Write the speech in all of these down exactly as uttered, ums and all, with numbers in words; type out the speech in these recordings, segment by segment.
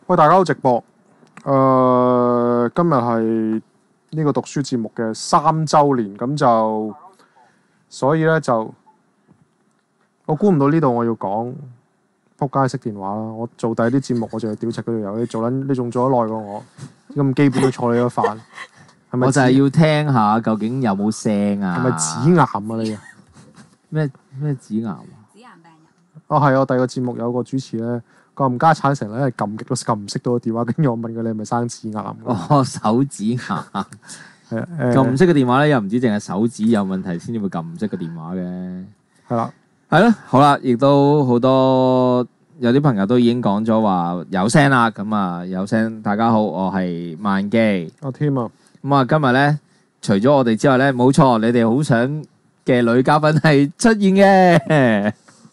喂，大家好，直播。誒、呃，今日係呢個讀書節目嘅三週年，咁就所以咧就我估唔到呢度我要講撲街熄電話啦。我做第二啲節目，我就係屌柒嗰條友。你做撚，你仲做得耐過我，咁基本都坐你個飯。係咪？ 我就係要聽下究竟有冇聲啊？ 係咪指癌啊？你咩咩指癌啊？ 指癌病人。 哦，係我第二個節目有個主持咧。個冚家產成日係撳極都撳唔熄到個電話，跟住我問佢：你係咪生指癌？ 哦，手指癌係誒撳唔熄個電話咧，又唔止淨係手指有問題先至會撳唔熄個電話嘅。 係啦， 係咯，好啦，亦都好多有啲朋友都已經講咗話有聲啦。咁啊，有聲，大家好，我係萬基。 阿添啊， 咁啊，今日咧除咗我哋之外咧，冇錯，你哋好想嘅女嘉賓係出現嘅。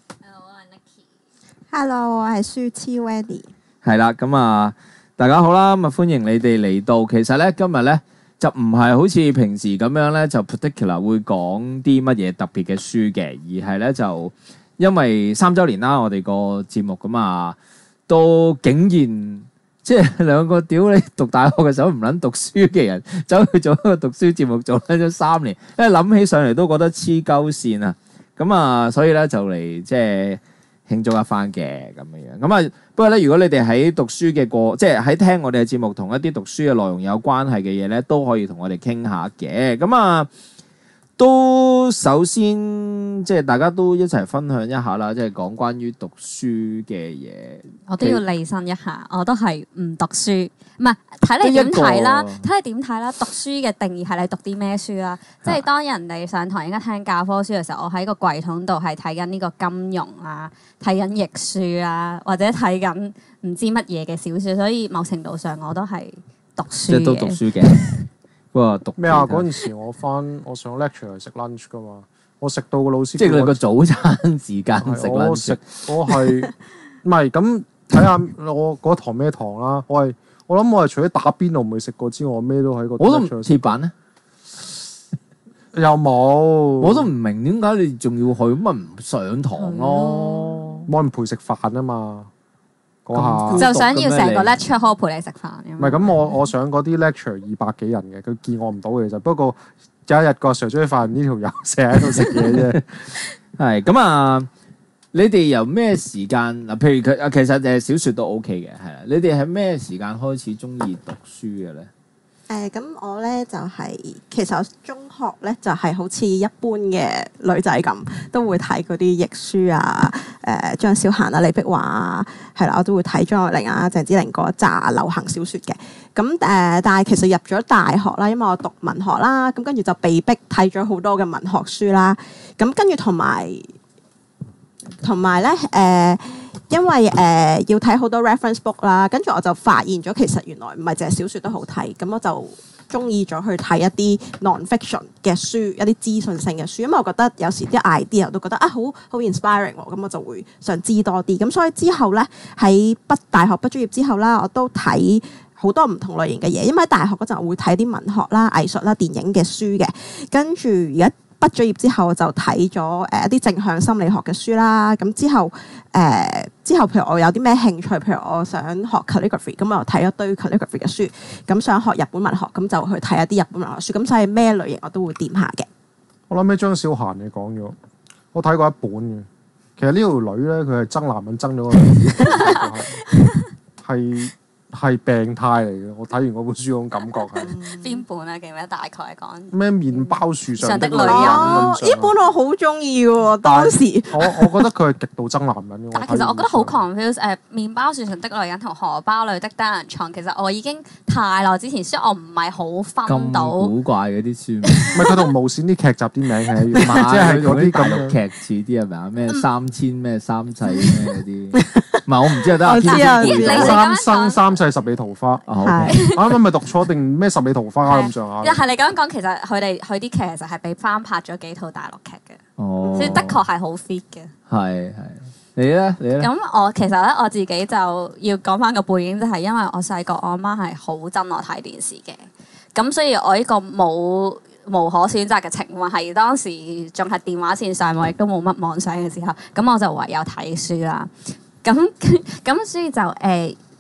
Hello， 我係舒超 Wendy。 係啦，咁啊，大家好啦，咁啊歡迎你哋嚟到。其實咧，今日咧就唔係好似平時咁樣咧，就 particular 會講啲乜嘢特別嘅書嘅，而係咧就因為三週年啦，我哋個節目咁啊，都竟然即係兩個屌你讀大學嘅時候唔撚讀書嘅人，走去做一個讀書節目，做咗三年，因為諗起上嚟都覺得黐鳩線啊！咁啊，所以咧就嚟即係慶祝一番嘅咁樣樣，咁啊不過咧，如果你哋喺讀書嘅過，即係喺聽我哋嘅節目，同一啲讀書嘅內容有關係嘅嘢咧，都可以同我哋傾下嘅。咁啊，都首先即係大家都一齊分享一下啦，即係講關於讀書嘅嘢。 我都要釐身一下，我都係唔讀書，唔係睇你點睇啦，睇你點睇啦。讀書嘅定義係你讀啲咩書啦？即係當人哋上堂應該聽教科書嘅時候，我喺個櫃桶度係睇緊呢個金庸啊，睇緊譯書啊，或者睇緊唔知乜嘢嘅小説，所以某程度上我都係讀書嘅。 即係都讀書嘅。不過讀咩啊？嗰陣時我翻我上 lecture 係食 lunch 噶嘛，我食到個老師即係你個早餐時間食 lunch。 我食我係唔係咁睇下我嗰堂咩堂啦？我係我諗我係除咗打邊爐未食過之外，我咩都喺個我都唔鐵板咧， 又冇。 我都唔明點解你仲要去，咁咪唔上堂咯？ 冇人陪食飯啊嘛，嗰下就想要成個 lecture hall 陪你食飯。 唔係咁，我我上嗰啲 lecture 二百幾人嘅，佢見我唔到嘅啫。不過有一日個 Sir 終於發現呢條友成日喺度食嘢啫。 係咁啊！你哋由咩時間嗱？譬如佢啊，其實誒小説都 OK 嘅，係啦。你哋喺咩時間開始中意讀書嘅咧？ 誒咁、呃、我咧就係、是、其實我中學咧就係、是、好似一般嘅女仔咁，都會睇嗰啲譯書啊、誒、呃、張小嫻啊、李碧華啊，係啦，我都會睇張愛玲啊、鄭芝龍嗰紮流行小説嘅。咁誒、呃，但係其實入咗大學啦，因為我讀文學啦，咁跟住就被逼睇咗好多嘅文學書啦。咁跟住同埋同埋咧誒。因為誒、呃、要睇好多 reference book 啦，跟住我就發現咗其實原來唔係淨係小説都好睇，咁我就中意咗去睇一啲 non-fiction 嘅書，一啲資訊性嘅書，因為我覺得有時啲 idea 都覺得啊好好 inspiring 喎，咁我就會想知多啲。咁所以之後咧喺畢大學畢咗業之後啦，我都睇好多唔同類型嘅嘢，因為喺大學嗰陣我會睇啲文學啦、藝術啦、電影嘅書嘅，跟住而家畢咗業之後就睇咗誒一啲正向心理學嘅書啦，咁之後誒、呃、之後譬如我有啲咩興趣，譬如我想學 calligraphy，咁我又睇一堆 calligraphy 嘅書，咁想學日本文學，咁就去睇一啲日本文學書，咁所以咩類型我都會掂下嘅。 我諗起張小嫻你講咗，我睇過一本嘅。其實呢條女咧，佢係憎男人憎咗個女，係係病態嚟嘅。我睇完嗰本書嗰種感覺係邊本啊？記唔記得大概講咩？麵包樹上的女人。 上的女人呢本我好中意喎，當時。 我我覺得佢係極度憎男人嘅。 但係其實我覺得好 confuse 誒，麵包樹上的女人同荷包裏的單人床，其實我已經太耐之前，所以我唔係好分到。 咁古怪嗰啲書， 唔係佢同無線啲劇集啲名係一樣，即係嗰啲咁樣劇似啲係咪啊？咩三千咩三世咩嗰啲？唔係我唔知啊，得我知啊三生三世十里桃花。 係啱啱咪讀錯定咩十里桃花咁上下？ 又係你咁樣講，其實佢哋佢啲劇其實係被翻拍咗幾套大陸劇嘅， 哦， 所以的確係好 fit 嘅。 係係，你咧你咧？ 咁我其實咧我自己就要講翻個背景，就係因為我細個我阿媽係好憎我睇電視嘅，咁所以我呢個冇無可選擇嘅情況係當時仲係電話線上網，亦都冇乜妄想嘅時候，咁我就唯有睇書啦。咁咁所以就誒。呃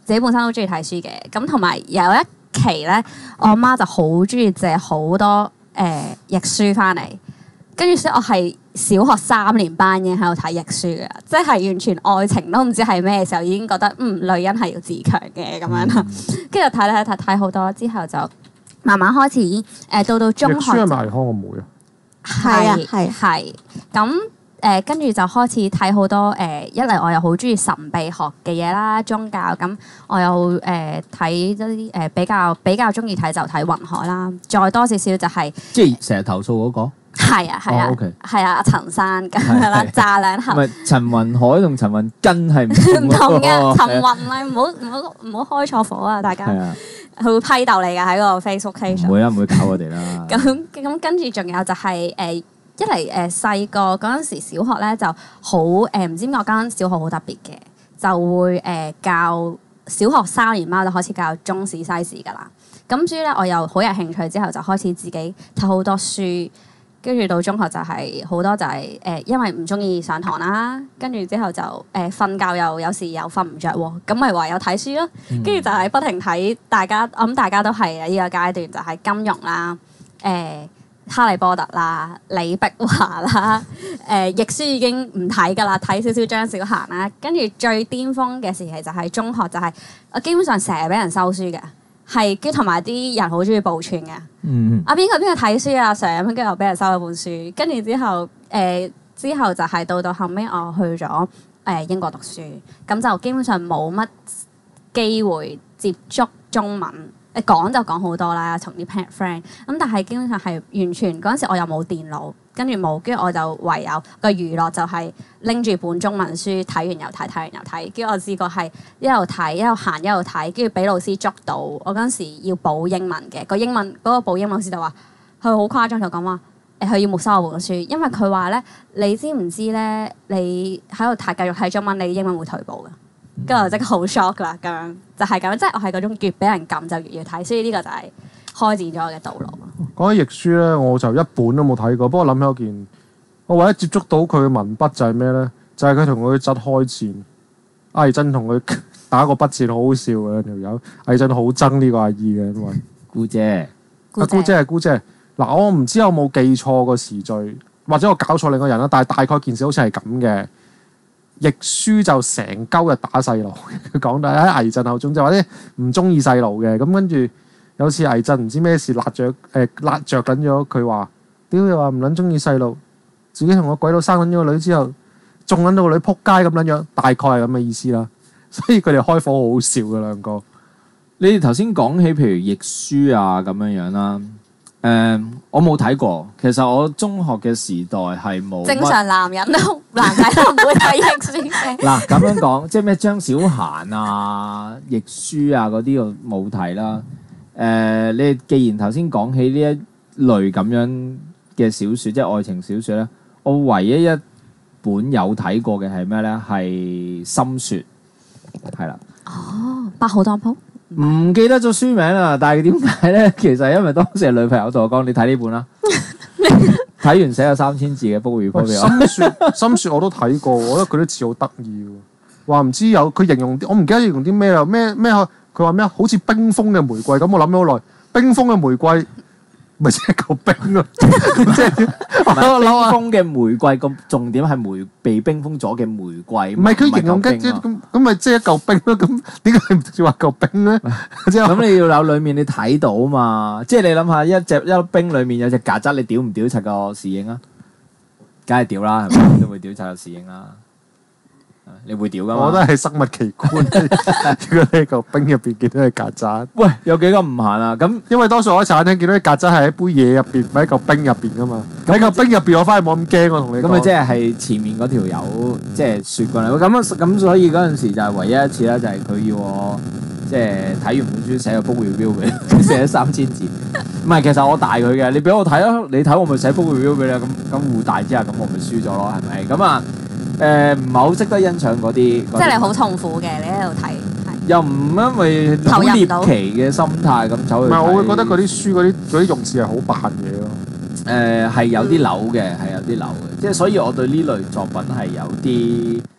自己本身都中意睇書嘅，咁同埋有一期咧，我阿媽就好中意借好多誒、呃、譯書翻嚟，跟住所以我係小學三年班已經喺度睇譯書嘅，即係完全愛情都唔知係咩時候已經覺得嗯女人係要自強嘅咁樣啦，跟住睇睇睇睇好多之後就慢慢開始誒、呃、到到中學。 譯書係咪倪匡個妹啊？ 係啊係係咁。誒跟住就開始睇好多誒、呃，一嚟我又好中意神秘學嘅嘢啦，宗教咁我又誒睇一啲誒比較比較中意睇就睇雲海啦，再多少少就係、是、 即係成日投訴嗰、那個。 係啊係啊， 哦，OK 係啊，陳生咁樣啦，炸兩盒。 唔係陳雲海同陳雲根係唔唔同嘅， 嘅。 陳雲啊，唔好唔好唔好開錯火啊！大家係啊， 佢會批鬥你㗎喺個 Facebook page 唔會啦，唔會搞我哋啦。 咁咁跟住仲有就係、是、誒。呃一嚟誒細個嗰陣時小學咧就好誒唔知點解間小學好特別嘅，就會誒、呃、教小學三年班就開始教中史西史㗎啦。咁所以咧我又好有興趣，之後就開始自己睇好多書，跟住到中學就係、是、好多就係、是、誒、呃、因為唔中意上堂啦，跟住之後就誒瞓、呃、覺又有時又瞓唔着喎，咁咪唯有睇書咯。跟住、嗯、就係不停睇，大家我諗大家都係啊，呢個階段就係金庸啦，誒、呃。哈利波特啦、李碧華啦，誒、呃、譯書已經唔睇㗎啦，睇少少張小嫻啦。跟住最巔峰嘅時期就係中學，就係、是、我基本上成日俾人收書嘅，係跟同埋啲人好中意報串嘅。 嗯， 啊邊個邊個睇書啊 Sir 咁，跟住又俾人收咗本書。跟住之後誒、呃、之後就係到到後尾我去咗誒、呃、英國讀書，咁就基本上冇乜機會接觸中文。誒講就講好多啦，同啲 friend 咁，但係基本上係完全嗰陣時我又冇電腦，跟住冇，跟住我就唯有個娛樂就係拎住本中文書睇完又睇，睇完又睇。跟住我試過係一路睇一路行一路睇，跟住俾老師捉到。我嗰陣時要補英文嘅，個英文嗰、嗰個補英文老師就話佢好誇張，就講話誒佢要沒收我本書，因為佢話咧你知唔知咧你喺度睇繼續睇中文，你英文會退步嘅。跟住我即刻好 shock 啦，咁樣就係咁樣，即係我係嗰種越俾人撳就越要睇，所以呢個就係開展咗我嘅道路。 講起譯書咧，我就一本都冇睇過。不過諗起一件，我唯一接觸到佢嘅文筆就係咩咧？就係佢同佢侄開戰，阿儀真同佢打個筆戰，好好笑嘅條友。阿儀真好憎呢個阿姨嘅，因為姑姐， 阿姑姐係姑姐。嗱，我唔知有冇記錯個時序，或者我搞錯另一個人啦。但係大概件事好似係咁嘅。譯書就成鳩日打細路，佢講到喺倪震口中就話啲唔中意細路嘅，咁跟住有次倪震唔知咩事辣着誒辣着緊咗佢話，屌你話唔撚中意細路，自己同個鬼佬生緊咗個女之後，仲撚到個女撲街咁撚樣，大概係咁嘅意思啦。所以佢哋開火好好笑嘅兩個。 你哋頭先講起譬如譯書啊咁樣樣啦。誒、嗯，我冇睇過。其實我中學嘅時代係冇。正常男人都男仔都唔會睇譯書嘅。嗱咁樣講，即係咩張小嫻啊、譯書啊嗰啲我冇睇啦。誒、呃，你既然頭先講起呢一類咁樣嘅小説，即係愛情小説咧，我唯一一本有睇過嘅係咩咧？係《深雪》，係啦。 哦，八號當鋪。 唔記得咗書名啦，但係點解咧？其實因為當時係女朋友同我講，你睇呢本啦，睇完寫咗三千字嘅 book report 俾我。 深雪，深雪我都睇過，我覺得佢啲字好得意喎。話唔知有佢形容啲，我唔記得形容啲咩啦，咩咩佢話咩好似冰封嘅玫瑰咁，我諗咗好耐，冰封嘅玫瑰。咪即係嚿冰咯，即係冰封嘅玫瑰，咁重點係玫被冰封咗嘅玫瑰。 唔係佢形容嘅，咁咁咪即係一嚿冰咯。咁點解你唔直接話嚿冰咧？ 咁你要有裡面你睇到嘛？即係你諗下，一隻一粒冰裡面有隻曱甴，你屌唔屌柒個侍應啊？梗係屌啦，係咪都會屌柒個侍應啦？你會屌噶嘛？ 我覺得係生物奇觀。如果你喺嚿冰入邊見到隻曱甴， 喂，有幾咁唔閒啊？咁因為多數我喺茶餐廳見到啲曱甴係喺杯嘢入邊，唔係喺嚿冰入邊噶嘛。喺嚿冰入邊，我反而冇咁驚。我同你講， 咁咪即係係前面嗰條友即係説過嚟。咁咁所以嗰陣時就係唯一一次啦，就係佢要我即係睇完本書寫個 book review 俾佢，寫咗三千字。唔係，其實我大佢嘅，你俾我睇啊！你睇我咪寫 book review 俾你。咁咁互大之下，咁我咪輸咗咯，係咪？咁啊。誒唔係好識得欣賞嗰啲，即係你好痛苦嘅，你喺度睇， 又唔因為好獵奇嘅心態咁走去睇。唔係， 我會覺得嗰啲書嗰啲嗰啲用詞係好扮嘢咯。 誒係有啲扭嘅，係有啲扭嘅，即係所以我對呢類作品係有啲唔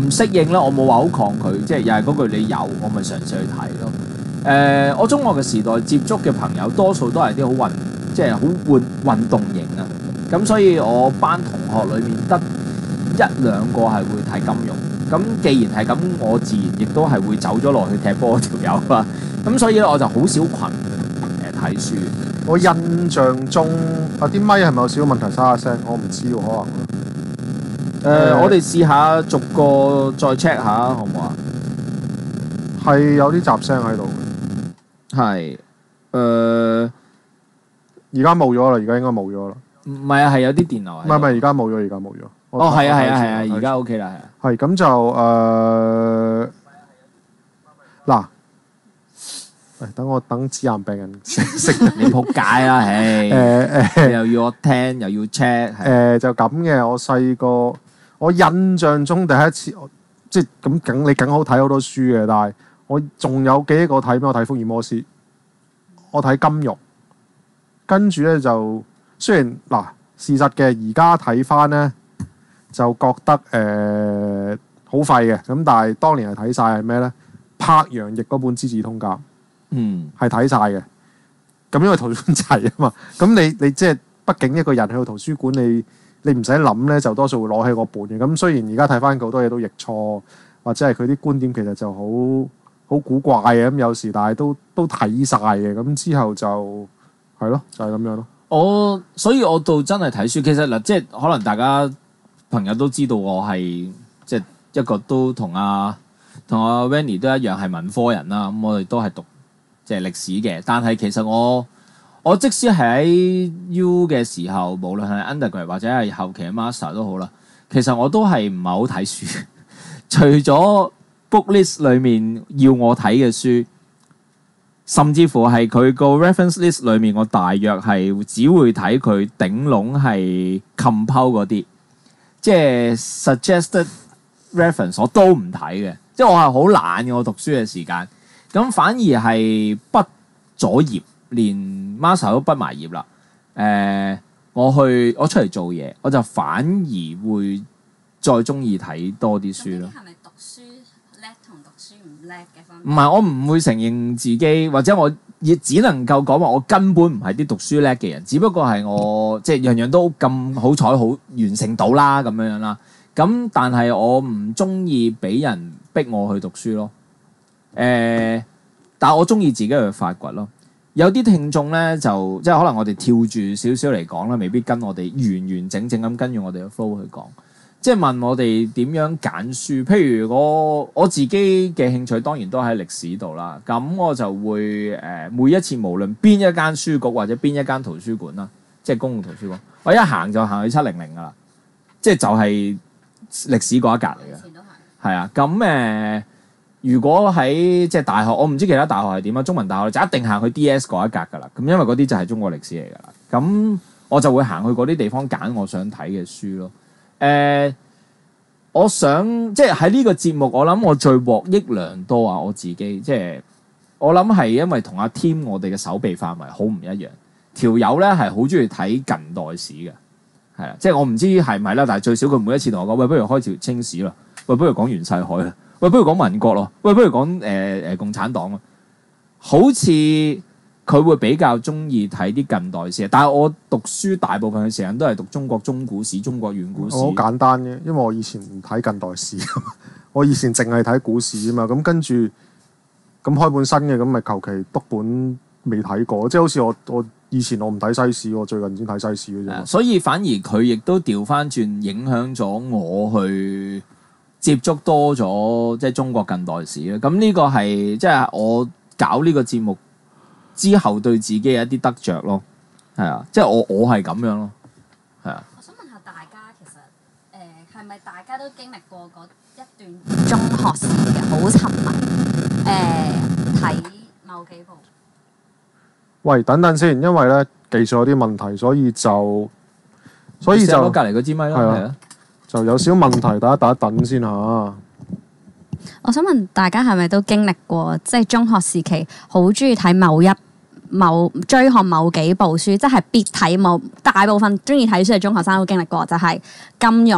唔適應咧，我冇話好抗拒，即係又係嗰句你有，我咪嘗試去睇咯。誒、呃，我中學嘅時代接觸嘅朋友多數都係啲好運，即係好運運動型啊。咁所以我班同學裏面得一兩個係會睇金庸。咁既然係咁，我自然亦都係會走咗落去踢波嗰條友啦。咁所以咧，我就好少群誒睇書。 我印象中啊，啲咪係咪有少少問題沙下聲？我唔知喎，可能。誒、 呃，我哋試下逐個再 check 下，好唔好啊？ 係有啲雜聲喺度。 係。誒、呃， 而家冇咗啦，而家應該冇咗啦。 唔係啊，係有啲電流。 唔係唔係，而家冇咗，而家冇咗。 哦，係啊，係啊，係啊，而家 OK 啦，係啊。 係咁就誒嗱，誒等我等子癌病人食食你仆街啦，唉！ 誒誒你又要我聽，又要 check， 誒就咁嘅。我細個我印象中第一次，即係咁梗你梗好睇好多書嘅，但係我仲有記憶我睇咩？我睇福爾摩斯，我睇金庸，跟住咧就雖然嗱事實嘅，而家睇翻咧。就覺得誒好廢嘅，咁但係當年係睇晒係咩咧？柏楊譯嗰本《資治通鑑》， 嗯， 係睇晒嘅。咁因為圖書館齊啊嘛，咁你你即係畢竟一個人去到圖書館，你你唔使諗咧，就多數會攞起個本嘅。咁雖然而家睇翻好多嘢都譯錯，或者係佢啲觀點其實就好好古怪嘅，咁有時但係都都睇晒嘅。咁之後就係咯，就係、是、咁樣咯。 我所以我到真係睇書，其實嗱，即係可能大家朋友都知道我係即係一個都同阿同阿 Vanny 都一樣係文科人啦。咁我哋都係讀即係歷史嘅，但係其實我我即使係喺 U 嘅時候，無論係 undergrad 或者係後期嘅 master 都好啦，其實我都係唔係好睇書，除咗 book list 裏面要我睇嘅書，甚至乎係佢個 reference list 裏面，我大約係只會睇佢頂籠係 compile 嗰啲。即係 suggested reference 我都唔睇嘅，即係我係好懶嘅。我讀書嘅時間，咁反而係畢咗業，連 master 都畢埋業啦。誒、呃，我去我出嚟做嘢，我就反而會再中意睇多啲書咯。 係咪讀書叻同讀書唔叻嘅分別？ 唔係，我唔會承認自己，或者我亦只能夠講話我根本唔係啲讀書叻嘅人，只不過係我即係樣樣都咁好彩好完成到啦咁樣樣啦。咁但係我唔中意俾人逼我去讀書咯。誒、呃，但係我中意自己去發掘咯。有啲聽眾咧就即係可能我哋跳住少少嚟講啦，未必跟我哋完完整整咁跟住我哋嘅 flow 去講。即係問我哋點樣揀書，譬如我我自己嘅興趣當然都喺歷史度啦，咁我就會誒、呃、每一次無論邊一間書局或者邊一間圖書館啦，即係公共圖書館，我一行就行去七零零噶啦，即係就係歷史嗰一格嚟嘅，係啊，咁誒、呃、如果喺即係大學，我唔知其他大學係點啊，中文大學就一定行去 D S 嗰一格噶啦，咁因為嗰啲就係中國歷史嚟噶啦，咁我就會行去嗰啲地方揀我想睇嘅書咯。誒、呃，我想即係喺呢個節目，我諗我最獲益良多啊！我自己即係我諗係因為同阿 Tim 我哋嘅手臂範圍好唔一樣，條友咧係好中意睇近代史嘅，係啊，即係我唔知係唔係啦，但係最少佢每一次同我講，喂，不如開條清史啦，喂，不如講袁世凱啦，喂，不如講民國咯，喂，不如講誒誒共產黨咯，好似。佢會比較中意睇啲近代史，但係我讀書大部分嘅時間都係讀中國中古史、中國遠古史。 我好簡單嘅，因為我以前唔睇近代史，我以前淨係睇古史啊嘛。咁跟住咁開本新嘅，咁咪求其篤本未睇過。即係好似我我以前我唔睇西史，我最近先睇西史嘅啫。 所以反而佢亦都調翻轉，影響咗我去接觸多咗即係中國近代史啦。咁呢個係即係我搞呢個節目之後對自己有一啲得着咯，係啊，即係我我係咁樣咯，係啊。 我想問下大家，其實誒係咪大家都經歷過嗰一段中學時嘅好沉迷誒睇某幾部？ 喂，等等先，因為咧技術有啲問題，所以就所以就攞隔離嗰支咪咯，係啊， 就有少少問題，大家等一等先嚇。 我想問大家係咪都經歷過，即係中學時期好中意睇某一某追看某幾部書，即係必睇某大部分中意睇書嘅中學生都經歷過，就係金庸、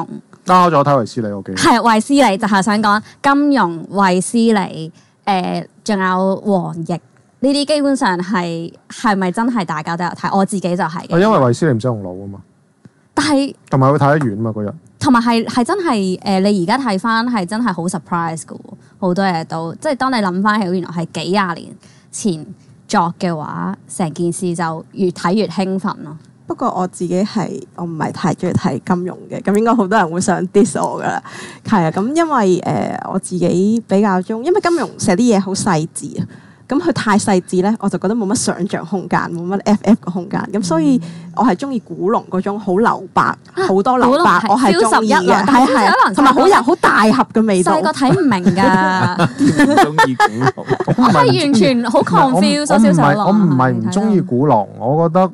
啱咗睇衛斯理，我記得。 係衛斯理就係想講金融衛斯理，誒仲有黃奕呢啲基本上係係咪真係大家都有睇？我自己就係嘅。 啊因為衛斯理唔使用腦啊嘛， 但係同埋佢睇得遠啊嘛嗰日。 同埋係係真係誒、呃，你而家睇翻係真係好 surprise 嘅喎，好多嘢都即係當你諗翻起原來係幾廿年前作嘅話，成件事就越睇越興奮咯。 不過我自己係我唔係太中意睇金融嘅，咁應該好多人會想 diss 我噶啦。係啊，咁因為誒、呃、我自己比較中，因為金融寫啲嘢好細緻啊。咁佢太細緻咧，我就覺得冇乜想像空間，冇乜 F F 嘅空間。咁所以我係中意古龍嗰種好留白，好多留白，我係中意嘅。係係，同埋好有好大盒嘅味道。 細個睇唔明㗎， 中意古龍， 我係完全好 confuse 少少我唔係唔中意古龍，我覺得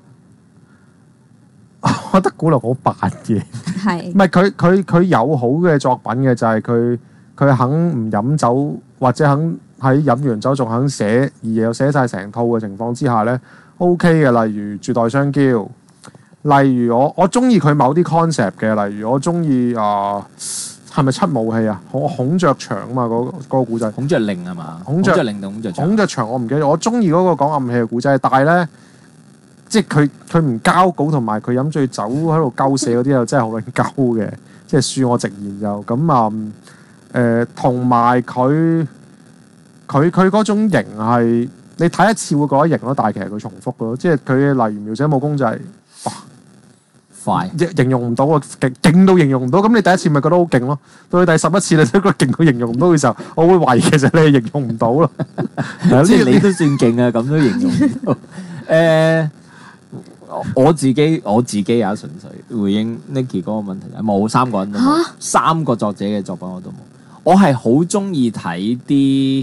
我覺得古龍好扮嘢。 係唔係佢佢佢有好嘅作品嘅，就係佢佢肯唔飲酒或者肯。喺飲完酒仲肯寫，而又寫晒成套嘅情況之下咧 ，OK 嘅。例如《絕代雙驕》，例如我我中意佢某啲 concept 嘅，例如我中意啊，係咪七武器啊？孔孔雀牆啊嘛，嗰、嗰個古仔。 孔雀令係嘛？ 孔雀令定孔雀牆？ 孔雀牆我唔記得，我中意嗰個講暗器嘅古仔，但係咧，即係佢佢唔交稿同埋佢飲醉酒喺度鳩寫嗰啲又真係好撚鳩嘅，即係恕我直言就咁啊誒，同埋佢。佢佢嗰種型係你睇一次會覺得型咯，但係其實佢重複嘅咯，即係佢例如描寫武功就係、是、哇快， 形容唔到啊，勁勁到形容唔到。咁你第一次咪覺得好勁咯，到你第十一次你都覺得勁到形容唔到嘅時候，我會懷疑其實你係形容唔到咯。 即係你都算勁啊，咁都形容唔到。誒、呃，我自己我自己也純粹回應 Nicky 嗰個問題，冇三個人都冇， 啊、 三個作者嘅作品我都冇。我係好中意睇啲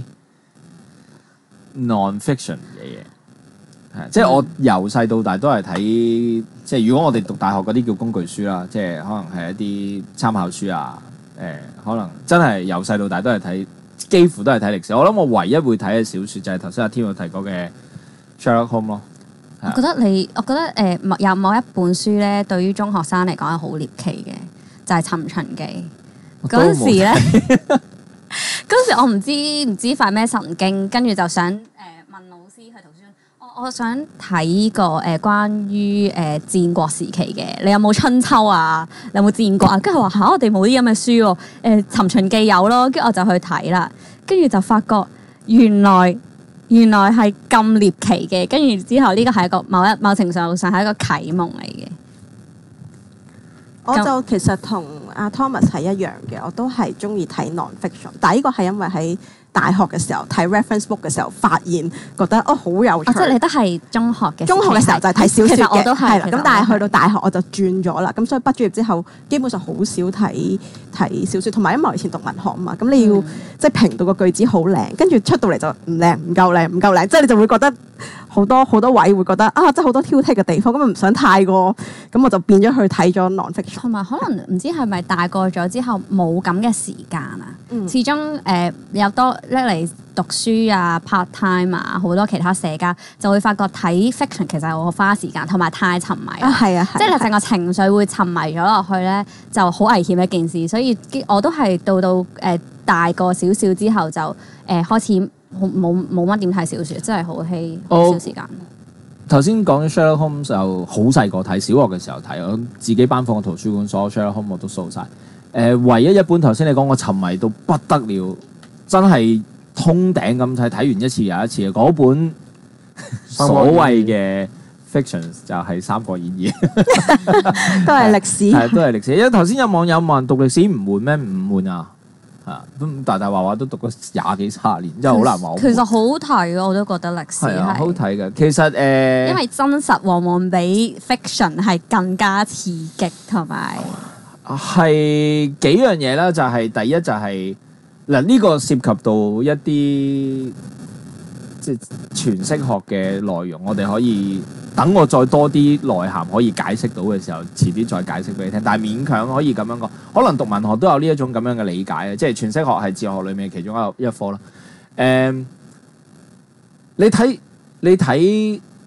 non-fiction 嘅嘢，係即係我由細到大都係睇，即係如果我哋讀大學嗰啲叫工具書啦，即係可能係一啲參考書啊，誒、呃，可能真係由細到大都係睇，幾乎都係睇歷史。我諗我唯一會睇嘅小説就係頭先阿天有提過嘅 Sherlock Holmes 咯。 我覺得你，我覺得誒、呃、有某一本書咧，對於中學生嚟講係好獵奇嘅，就係、是《尋秦記》嗰陣時咧。嗰時我唔知唔知發咩神經，跟住就想誒、呃、問老師去圖書館，我我想睇個誒關於誒、呃、戰國時期嘅，你有冇春秋啊？你有冇戰國啊？跟住話嚇我哋冇啲咁嘅書喎，誒、呃《尋秦記》有咯，跟住我就去睇啦，跟住就發覺原來原來係咁獵奇嘅，跟住之後呢個係一個某一某程度上係一個啟蒙嚟嘅。 我就其實同阿 Thomas 係一樣嘅，我都係中意睇 non-fiction，但係呢個係因為喺大學嘅時候睇 reference book 嘅時候發現，覺得哦好有趣。 哦、即係你都係中學嘅中學嘅時候就係睇小説嘅， 其實我都係啦。咁但係去到大學我就轉咗啦。咁所以畢咗業之後，基本上好少睇睇小説，同埋因為我以前讀文學啊嘛，咁你要、嗯、即係評到個句子好靚，跟住出到嚟就唔靚，唔夠靚，唔夠靚，即係你就會覺得好多好多位會覺得啊，即係好多挑剔嘅地方，咁唔想太過，咁我就變咗去睇咗 non-fiction。 同埋可能唔知係咪大個咗之後冇咁嘅時間啊？ 嗯、始終誒、呃、有多叻嚟讀書啊 part time 啊，好多其他社交就會發覺睇 fiction 其實係好花時間，同埋太沉迷啊，係啊， 即係你成個情緒會沉迷咗落去咧，就好危險嘅一件事。所以我都係到到誒、呃、大個少少之後就誒、呃、開始冇冇乜點睇小説，真係好稀好少時間。 頭先講咗 Sherlock Holmes 就好細個睇，小學嘅時候睇，我自己班房嘅圖書館所有 Sherlock Holmes 我都掃晒。誒、呃，唯一一本頭先你講我沉迷到不得了，真係通頂咁睇，睇完一次又一次嘅嗰本所謂嘅 fiction 就係《三國演義》， 都係歷史， 係都係歷史。因為頭先有網友問讀歷史唔悶咩？唔悶啊！啊，都大大話話都讀咗廿幾卅年，真係好難話。 其實好睇咯，我都覺得歷史係、 啊、好睇嘅。其實誒，呃、 因為真實往往比 fiction 係更加刺激，同埋係幾樣嘢啦。就係、是、第一就係嗱呢個涉及到一啲即係詮釋學嘅內容，我哋可以等我再多啲內涵可以解釋到嘅時候，遲啲再解釋俾你聽。但係勉強可以咁樣講，可能讀文學都有呢一種咁樣嘅理解嘅，即係詮釋學係哲學裏面其中一個一科啦。誒、嗯，你睇你睇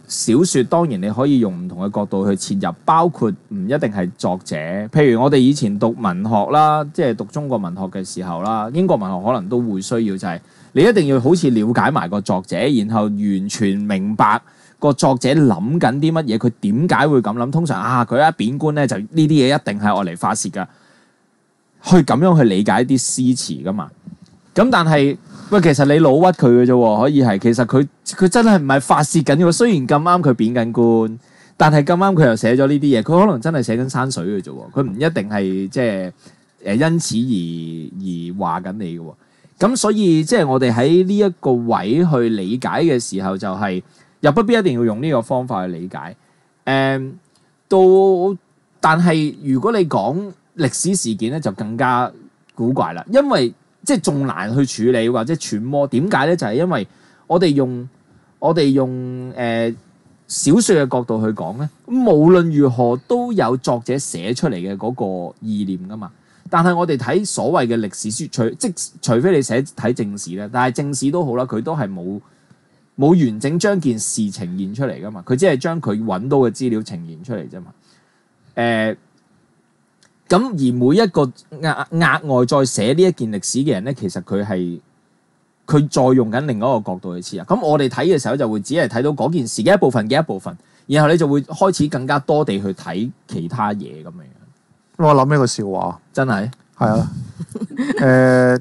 小説當然你可以用唔同嘅角度去切入，包括唔一定係作者。譬如我哋以前讀文學啦，即係讀中國文學嘅時候啦，英國文學可能都會需要就係、是、你一定要好似了解埋個作者，然後完全明白個作者諗緊啲乜嘢，佢點解會咁諗。通常啊，佢一貶官咧就呢啲嘢一定係愛嚟發泄㗎，去咁樣去理解啲詩詞㗎嘛。咁但係喂，其實你老屈佢嘅啫喎，可以係其實佢佢真係唔係發泄緊嘅。雖然咁啱佢貶緊官，但係咁啱佢又寫咗呢啲嘢，佢可能真係寫緊山水嘅啫喎，佢唔一定係即係誒因此而而話緊你嘅喎。咁所以即係我哋喺呢一個位去理解嘅時候，就係、是、又不必一定要用呢個方法去理解。誒、嗯，到但係如果你講歷史事件咧，就更加古怪啦，因為即係仲難去處理或者揣摩。點解咧？就係、是、因為我哋用我哋用誒、呃、小説嘅角度去講咧，無論如何都有作者寫出嚟嘅嗰個意念噶嘛。但係我哋睇所謂嘅歷史書，除即除非你寫睇正史咧，但係正史都好啦，佢都係冇冇完整將件事呈現出嚟噶嘛。佢只係將佢揾到嘅資料呈現出嚟啫嘛。誒、呃。咁而每一個額額外再寫呢一件歷史嘅人咧，其實佢係佢再用緊另一個角度去切入。咁我哋睇嘅時候就會只係睇到嗰件事嘅一部分嘅一部分，然後你就會開始更加多地去睇其他嘢咁樣。 我諗起個笑話， 真係係啊，誒、呃，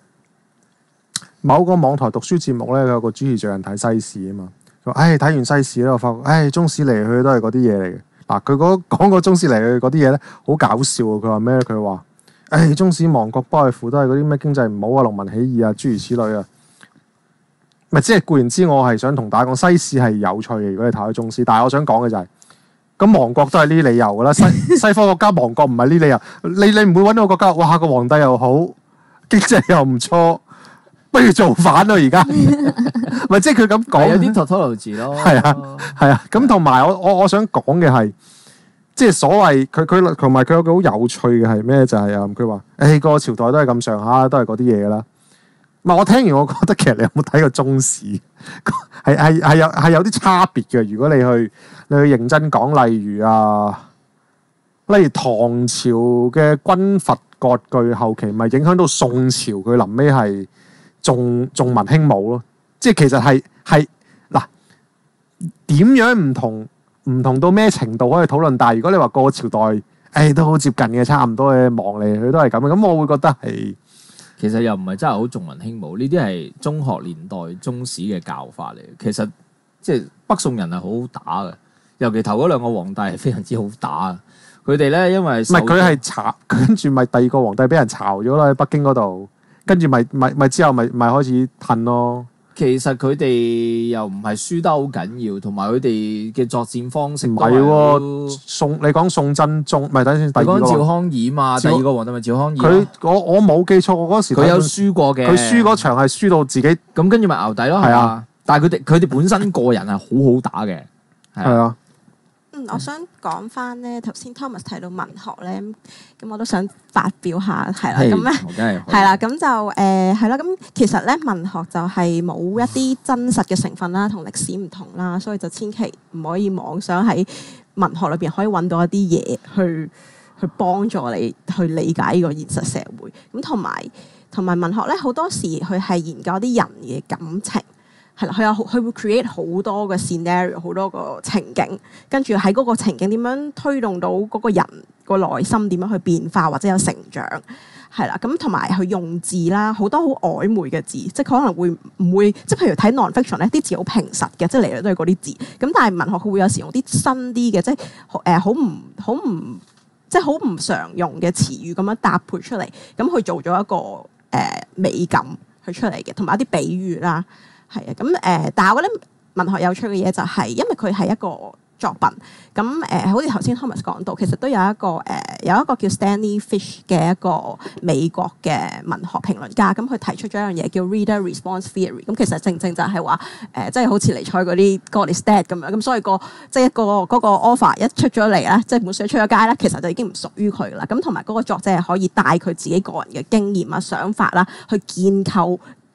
某個網台讀書節目咧，有個主持最近睇西史啊嘛。佢話：，唉，睇完西史咧，我發覺，唉，中史嚟去都係嗰啲嘢嚟嘅。嗱，佢嗰講個中史嚟去嗰啲嘢咧，好搞笑啊！佢話咩？佢話：，誒，中史亡國不外乎都係嗰啲咩經濟唔好啊、農民起義啊，諸如此類啊。咪即係固然之，我係想同大家講西史係有趣嘅。如果你睇開中史，但係我想講嘅就係、是，咁亡國都係呢啲理由噶啦。西西方國家亡國唔係呢啲理由，你你唔會揾到個國家，哇，個皇帝又好，經濟又唔錯，不如造反咯！而家咪即係佢咁講， 有啲 tautology 咯。 係啊，係啊。咁同埋我我我想講嘅係，即係所謂佢佢同埋佢有個好有趣嘅係咩？就係啊，佢話：，誒個朝代都係咁上下，都係嗰啲嘢啦。唔係我聽完，我覺得其實你有冇睇過中史？係係係有係有啲差別嘅。如果你去你去認真講，例如啊，例如唐朝嘅軍閥割據後期，咪影響到宋朝佢臨尾係重重文輕武咯。即係其實係係嗱點樣唔同唔同到咩程度可以討論？但係如果你話個朝代，誒、哎、都好接近嘅，差唔多嘅，望嚟去都係咁嘅。咁我會覺得係。 其實又唔係真係好重文輕武，呢啲係中學年代中史嘅教法嚟。其實即係北宋人係好好打嘅，尤其頭嗰兩個皇帝係非常之好打。佢哋咧因為唔係佢係炒，跟住咪第二個皇帝俾人炒咗啦喺北京嗰度，跟住咪咪咪之後咪咪開始褪咯。其實佢哋又唔係輸得好緊要，同埋佢哋嘅作戰方式唔係喎。宋你講宋真宗，唔係等先。你講趙匡胤嘛？第二個皇帝咪趙匡胤。佢我我冇記錯，我嗰時佢有輸過嘅。佢輸嗰場係輸到自己咁，跟住咪淆底咯。係啊，但係佢哋佢哋本身個人係好好打嘅。係啊。 嗯，我想講翻咧，頭先 Thomas 提到文學咧，咁我都想發表下，係啦，咁咧係啦，咁就誒係啦，咁其實咧文學就係冇一啲真實嘅成分啦，同歷史唔同啦，所以就千祈唔可以妄想喺文學裏邊可以揾到一啲嘢去去幫助你去理解呢個現實社會。咁同埋同埋文學咧，好多時佢係研究啲人嘅感情。係啦，佢有佢會 create 好多個 scenario， 好多個情景，跟住喺嗰個情景點樣推動到嗰個人個內心點樣去變化或者有成長，係啦。咁同埋佢用字啦，好多好曖昧嘅字，即係佢可能會唔會即係譬如睇 non-fiction 咧，啲字好平實嘅，即係嚟嚟都係嗰啲字。咁但係文學佢會有時用啲新啲嘅，即係誒好唔好唔即係好唔常用嘅詞語咁樣搭配出嚟，咁佢做咗一個誒、呃、美感去出嚟嘅，同埋一啲比喻啦。係啊，咁誒、呃，但係我覺得文學有趣嘅嘢就係，因為佢係一個作品，咁誒、呃，好似頭先 Thomas 講到，其實都有一個誒、呃，有一個叫 Stanley Fish 嘅一個美國嘅文學評論家，咁佢提出咗一樣嘢叫 Reader Response Theory，咁其實正正就係話誒，即係好似尼采嗰啲 God is dead 咁樣，咁所以個即係一個嗰、嗰個 offer 一出咗嚟咧，即係本書出咗街咧，其實就已經唔屬於佢啦。咁同埋嗰個作者係可以帶佢自己個人嘅經驗啊、想法啦，去建構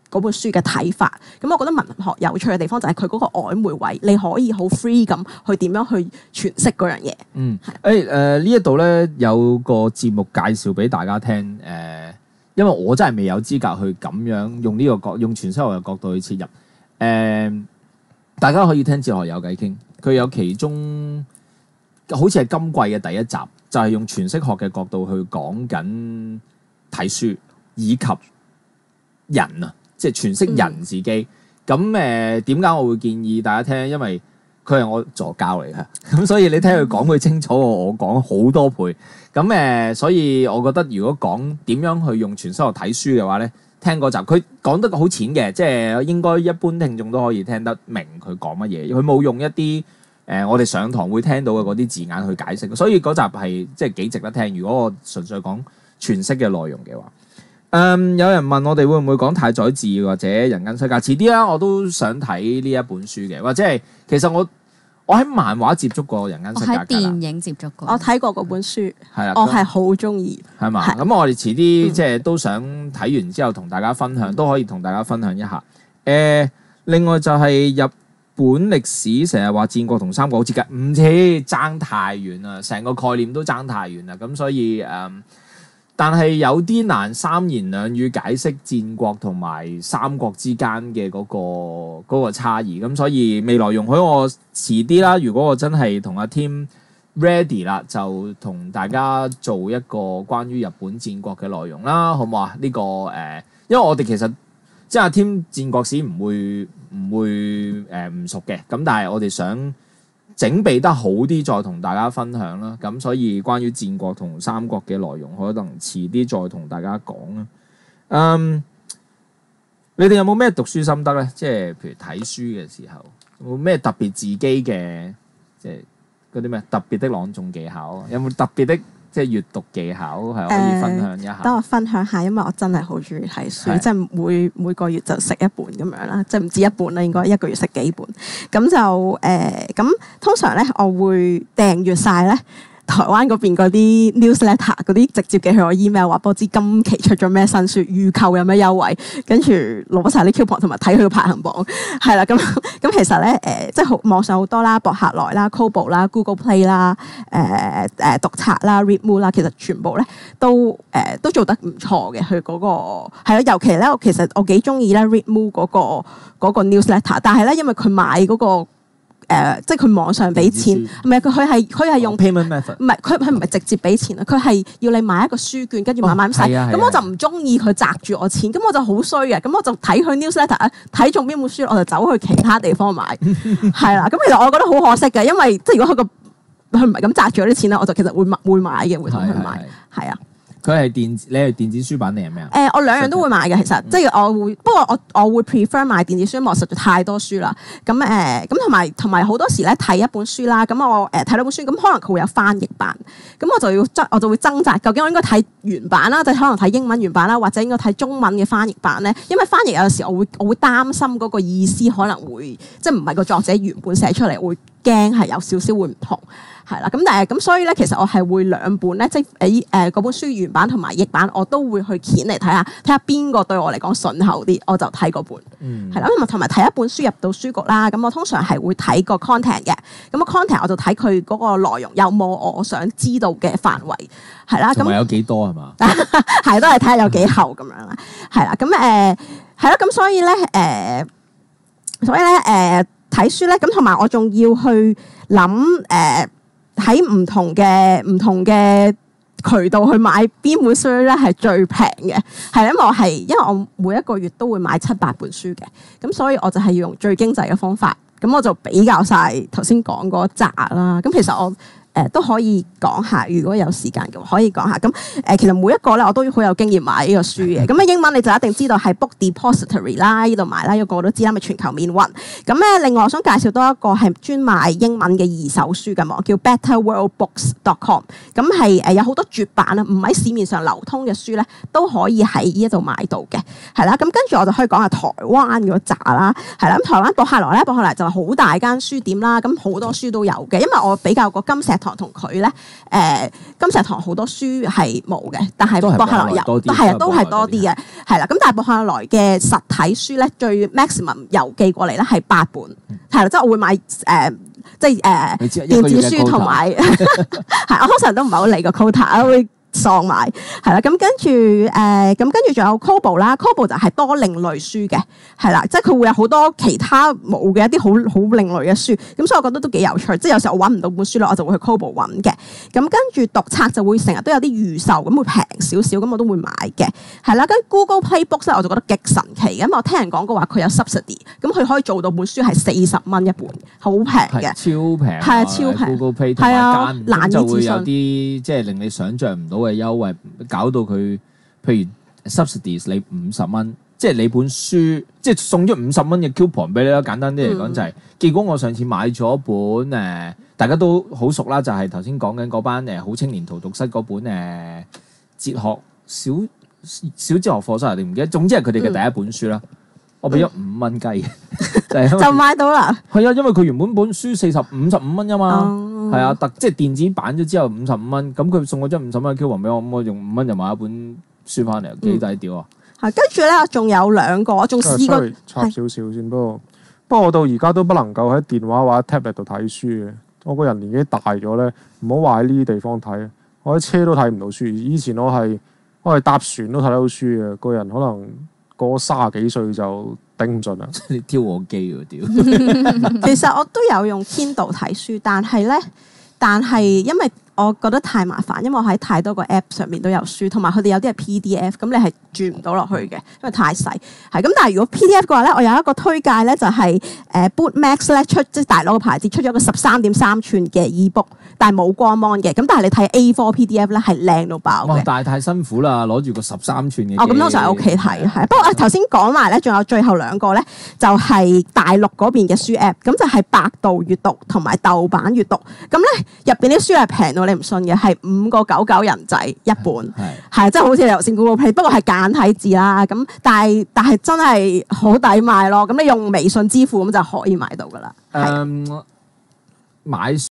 嗰本書嘅睇法。咁我覺得文學有趣嘅地方就係佢嗰個曖昧位，你可以好 free 咁去點樣去詮釋嗰樣嘢。 嗯，誒誒呢一度咧有個節目介紹俾大家聽，誒、呃，因為我真係未有資格去咁樣用呢個角用詮釋學嘅角度去切入，誒、呃，大家可以聽哲學有偈傾，佢有其中好似係今季嘅第一集，就係、是、用詮釋學嘅角度去講緊睇書以及人啊。即係詮釋人自己，咁誒點解我會建議大家聽？因為佢係我助教嚟嘅，咁所以你聽佢講佢清楚過我講好多倍。咁誒、呃，所以我覺得如果講點樣去用詮釋學睇書嘅話咧，聽嗰集佢講得好淺嘅，即係應該一般聽眾都可以聽得明佢講乜嘢。佢冇用一啲誒、呃、我哋上堂會聽到嘅嗰啲字眼去解釋，所以嗰集係即係幾值得聽。如果我純粹講詮釋嘅內容嘅話。誒、嗯、有人問我哋會唔會講太宰治或者人間世界？遲啲啦，我都想睇呢一本書嘅，或者係其實我我喺漫畫接觸過人間世界， 我喺電影接觸過， 我睇過嗰本書， 係啦， 我係好中意， 係嘛？咁我哋遲啲即係都想睇完之後同大家分享，都可以同大家分享一下。誒、呃，另外就係日本歷史成日話戰國同三國好似嘅，唔似爭太遠啦，成個概念都爭太遠啦，咁所以誒。嗯但係有啲難三言兩語解釋戰國同埋三國之間嘅嗰個嗰個差異，咁所以未來容許我遲啲啦。如果我真係同阿 Tim ready 啦，就同大家做一個關於日本戰國嘅內容啦，好唔好啊？呢、這個誒、呃，因為我哋其實即係阿 Tim 戰國史唔會唔會誒唔、呃、熟嘅，咁但係我哋想整備得好啲，再同大家分享啦。咁所以關於戰國同三國嘅內容，可能遲啲再同大家講啦。嗯，你哋有冇咩讀書心得咧？即係譬如睇書嘅時候，有冇咩特別自己嘅，即係嗰啲咩特別的朗誦技巧？有冇特別的即係閱讀技巧係可以分享一下？ 等、呃、我分享下，因為我真係好中意睇書， 是即係每每個月就食一本咁樣啦，即係唔止一本啦，應該一個月食幾本。咁就誒，咁、呃、通常咧，我會訂閱晒咧台灣嗰邊嗰啲 newsletter 嗰啲，直接寄去我 email 話俾我知今期出咗咩新書，預購有咩優惠，跟住攞晒啲 coupon 同埋睇佢個排行榜，係啦。咁咁其實咧誒、呃，即係好網上好多啦，博客來啦、Kobo 啦、Google Play 啦、誒誒讀冊啦、Readmoo 啦，其實全部咧都誒、呃、都做得唔錯嘅。佢嗰個係咯，尤其咧，我其實我幾中意咧 Readmoo 嗰個嗰個 newsletter， 但係咧因為佢買嗰個。誒、呃，即係佢網上俾錢，唔係佢佢係佢係用 payment method， 唔係佢佢唔係直接俾錢啊，佢係要你買一個書券，跟住慢慢使。咁、哦啊啊、我就唔中意佢擲住我錢，咁我就好衰嘅，咁我就睇佢 newsletter， 睇中邊本書，我就走去其他地方買，係啦。咁其實我覺得好可惜嘅，因為即係如果佢個佢唔係咁擲住我啲錢咧，我就其實會買會買嘅，會同佢買，係啊。 佢係電子，你係電子書版定係咩啊？ 誒，我兩樣都會買嘅，其實、嗯、即係我會，不過我我會 prefer 買電子書，因為我實在太多書啦。咁誒，咁同埋同埋好多時咧睇一本書啦，咁我誒睇到本書，咁可能佢會有翻譯版，咁我就要掙，我就會掙扎，究竟我應該睇原版啦，就可能睇英文原版啦，或者應該睇中文嘅翻譯版咧？因為翻譯有時我會我會擔心嗰個意思可能會即係唔係個作者原本寫出嚟，會驚係有少少會唔同。係啦，咁但係咁所以咧，其實我係會兩本咧，即係誒誒嗰本書原版同埋譯版，我都會去揀嚟睇下，睇下邊個對我嚟講順口啲，我就睇嗰本。嗯，係啦，咁同埋睇一本書入到書局啦，咁我通常係會睇個 content 嘅，咁個 content 我就睇佢嗰個內容有冇我想知道嘅範圍，係啦，咁有幾多係嘛？ 係都係睇下有幾厚咁樣啦，係啦，咁誒係啦，咁所以咧誒、呃，所以咧誒睇書咧，咁同埋我仲要去諗誒。呃喺唔同嘅唔同嘅渠道去買邊本書咧係最平嘅，係因為我係因為我每一個月都會買七八本書嘅，咁所以我就係要用最經濟嘅方法，咁我就比較晒頭先講嗰扎啦。咁其實我誒、呃、都可以講下，如果有時間嘅話可以講下。咁誒、呃、其實每一個咧我都好有經驗買呢個書嘅。咁啊英文你就一定知道係 Book Depository 啦，呢度買啦，呢個個都知啦，咪全球免運。咁咧另外我想介紹多一個係專賣英文嘅二手書嘅網，叫 better world books dot com。咁係誒有好多絕版啊，唔喺市面上流通嘅書咧都可以喺呢一度買到嘅，係啦。咁跟住我就可以講下台灣嗰扎啦，係啦。咁台灣博客來咧，博客來就係好大間書店啦，咁好多書都有嘅。因為我比較過金石堂堂同佢咧，誒金石堂好多書係冇嘅，但係都係博客來有， 多啲都係啊，都係都係多啲嘅，係啦。咁但係博客來嘅實體書咧，最 maximum 郵寄過嚟咧係八本，係啦，即係我會買誒。呃即係誒你知電子書同埋係，我通常都唔係好理個 quota，我會喪買係啦。咁跟住誒，咁跟住仲有 Kobo 啦 ，Kobo 就係多另類書嘅，係啦，即係佢會有好多其他冇嘅一啲好好另類嘅書，咁所以我覺得都幾有趣。即係有時候我揾唔到本書咧，我就會去 Kobo 揾嘅。咁跟住讀冊就會成日都有啲預售，咁會平少少，咁我都會買嘅。係啦，跟 Google Play Books 咧，我就覺得極神奇。咁我聽人講過話佢有 subsidy，咁佢可以做到本書係四十蚊一本，好平嘅， 超平， 係啊，超平。 Google Play 係啊， 難就會有啲即係令你想像唔到嘅優惠，搞到佢譬如 subsidies 你五十蚊，即係你本書即係送咗五十蚊嘅 coupon 俾你啦。簡單啲嚟講就係、是，嗯、結果我上次買咗本誒、呃，大家都好熟啦，就係頭先講緊嗰班誒好青年荼毒室嗰本誒、呃、哲學小小哲學課室定唔記得，總之係佢哋嘅第一本書啦。嗯、我俾咗五蚊雞，嗯、 就買到啦。係啊，因為佢原本本書四十五十五蚊啫嘛。 嗯係啊，特即係電子版咗之後五十五蚊，咁佢送我張五十蚊嘅 coupon 俾我，咁我用五蚊就買一本書翻嚟，幾抵屌啊！ 係跟住咧，仲有兩個，我仲試過插少少先。不過不過我到而家都不能夠喺電話或者 tablet 度睇書嘅。我個人年紀大咗咧，唔好話喺呢啲地方睇，我喺車都睇唔到書。以前我係我係搭船都睇到書嘅，個人可能過卅幾歲就頂唔順啦。 你挑我機喎屌！ 其實我都有用 Kindle 睇書，但係咧，但係因為我覺得太麻煩，因為我喺太多個 app 上面都有書，同埋佢哋有啲係 P D F，咁你係轉唔到落去嘅，因為太細。係咁，但係如果 P D F 嘅話咧，我有一個推介咧，就係誒 BootMax 咧出即係大佬嘅牌子出咗個十三點三寸嘅 ebook，但係冇光芒嘅。咁但係你睇 A 四 P D F 咧係靚到爆嘅。 但係太辛苦啦，攞住個十三寸嘅。 哦，咁通常喺屋企睇係。不過頭先講埋咧，仲有最後兩個咧，就係大陸嗰邊嘅書 app，咁就係百度閱讀同埋豆瓣閱讀。咁咧入邊啲書係平到你唔信嘅，係五個九九人仔一本，係即係好似你頭先 Google Play，不過係簡體字啦。咁但係但係真係好抵買咯。咁你用微信支付咁就可以買到噶啦。 誒、um, 買。